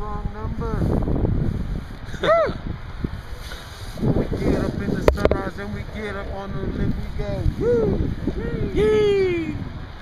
wrong number. When we get up in the sunrise and we get up on the lip, we go. Woo! Yee!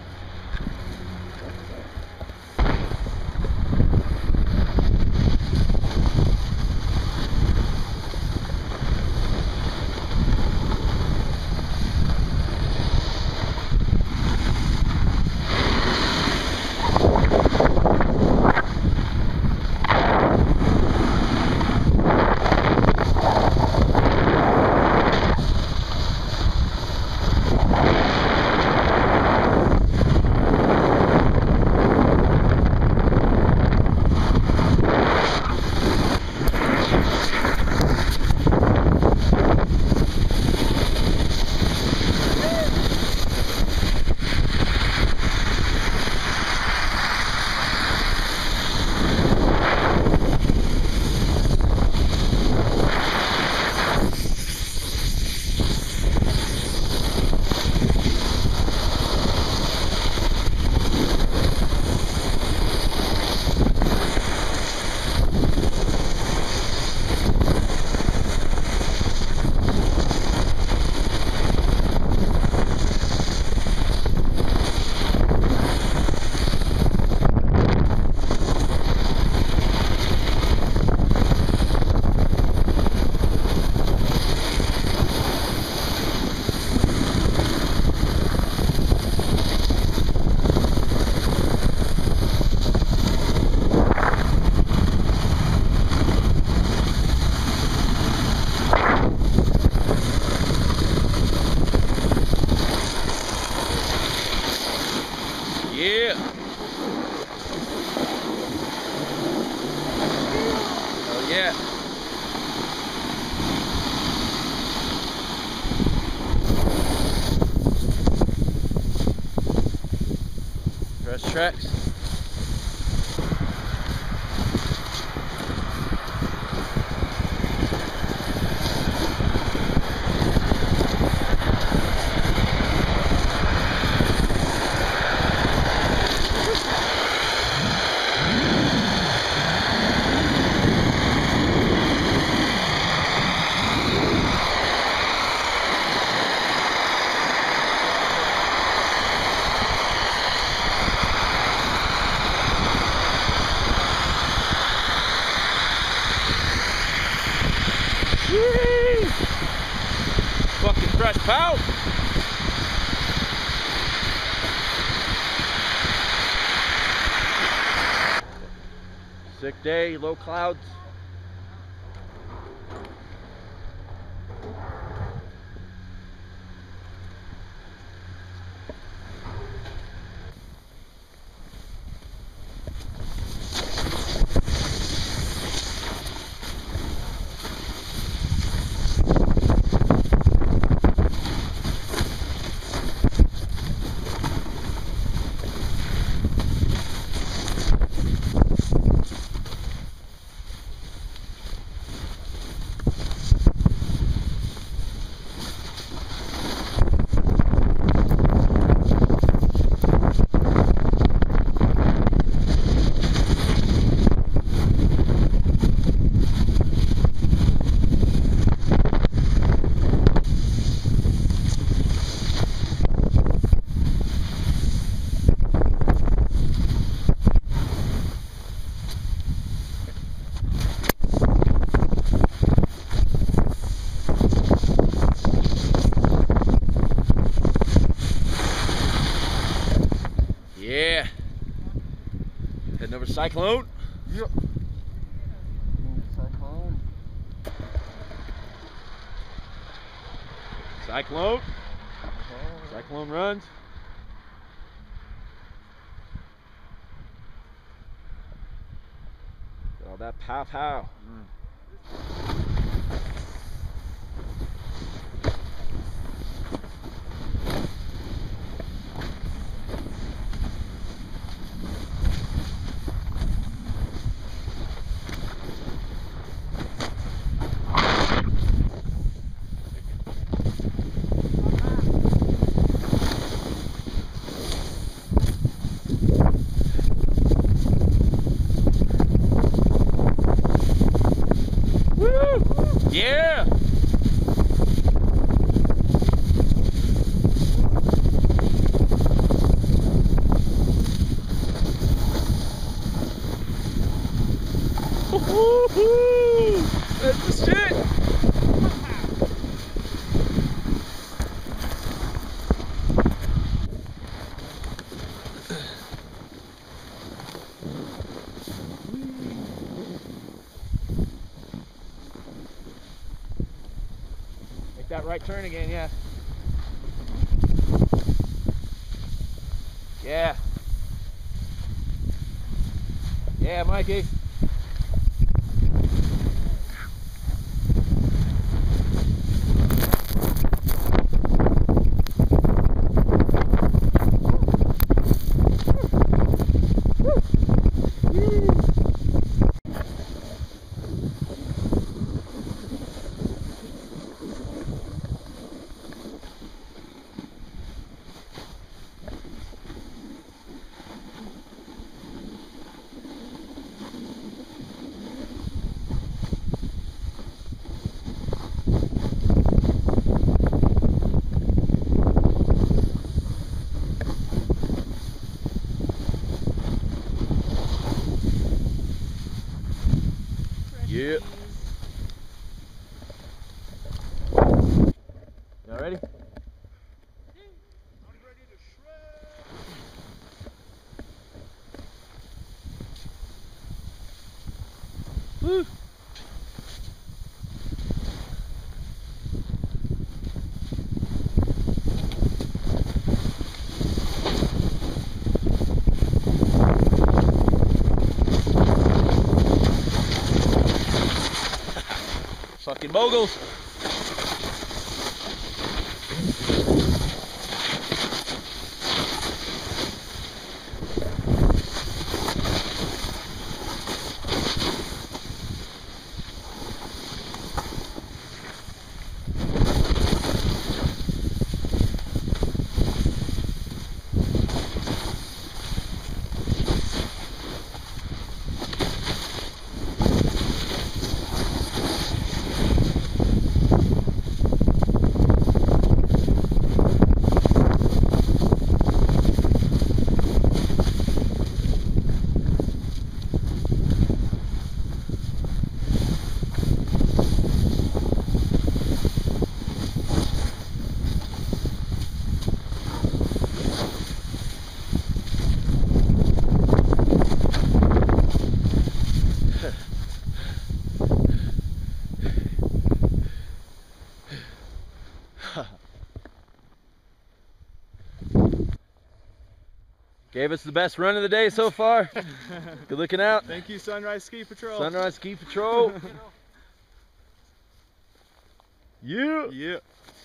Yeah. Oh yeah. Press tracks. Yee! Fucking fresh pout. Sick day, low clouds. Yeah. Heading over to Cyclone. Yep. Cyclone. Cyclone. Cyclone runs. All that pow pow. That's the shit. Make that right turn again, yeah. Yeah. Yeah, Mikey. Yep. Y'all ready? I'm ready to shred. Woo. Fucking moguls. Gave us the best run of the day so far. Good looking out. Thank you, Sunrise Ski Patrol. Sunrise Ski Patrol. Yeah. Yeah.